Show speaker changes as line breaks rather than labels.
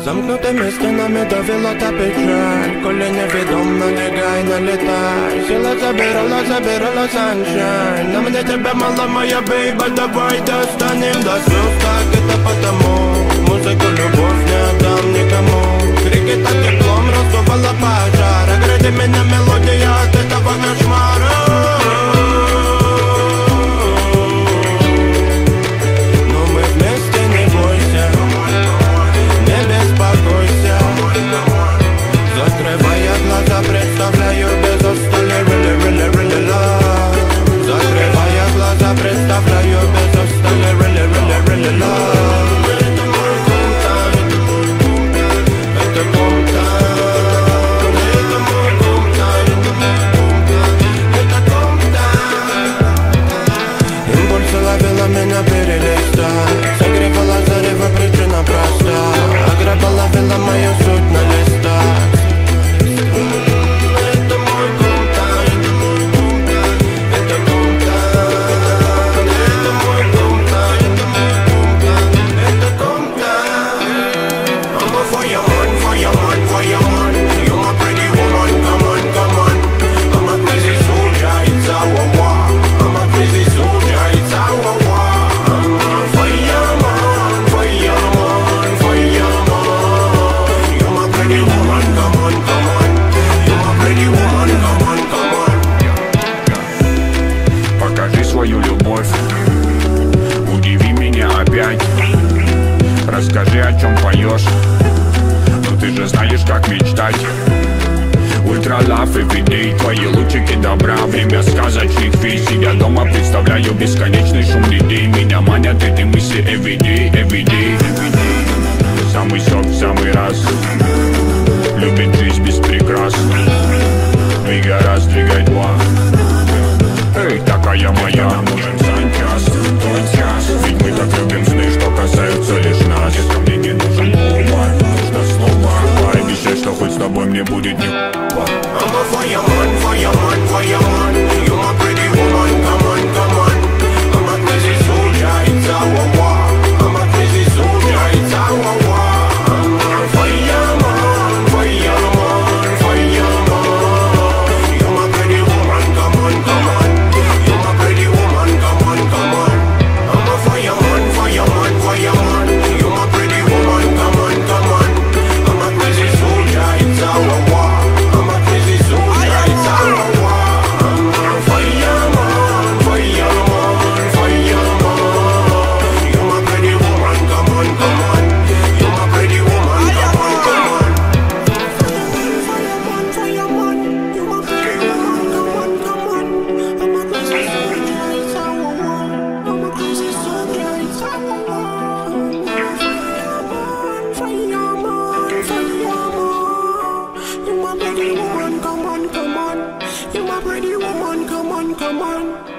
Замкнутими стінами довела та печаль, коли невідом налягай, налітай. Сила забирала sunshine. На мене тебе мало, моя бейба, давай достанем до слез. Так это потому, музыку любовь не отдам никому. Крики так теплом раздувала пожар, огради меня мелодия от этого кошмара. Представляю без устали, really, really love. Закрывая глаза, представляю без устали, really love. Это мой кумтан, это кумтан, это мой кумтан, это кумтан. Импульсы ловила меня перелистать, согревала зарево, причина проста. Аграба ловила мою суть на листах. Удиви меня опять, расскажи, о чем поешь. Ну ты же знаешь, как мечтать. Ультра лав everyday, твои лучики добра, время сказочных вещей. Я дома представляю бесконечный шум людей. Меня манят эти мысли everyday, everyday. Самый сок в самый раз, любит жизнь без прикрас. Двигай раз, двигай два. Эй, такая моя, нужен санчас, твой час. Ведь мы так любим сны, что касаются лишь нас. Если мне не нужен повар, нужно слово. Пообещай, что хоть с тобой мне будет не I'm a fireman, fireman, fireman. You my pretty woman, come on, come on. I'm a crazy soldier, it's our war. I'm a crazy soldier, it's our war. I'm a fireman, fireman, fireman. You my pretty woman, come on, come on. You my pretty woman, come on, come on.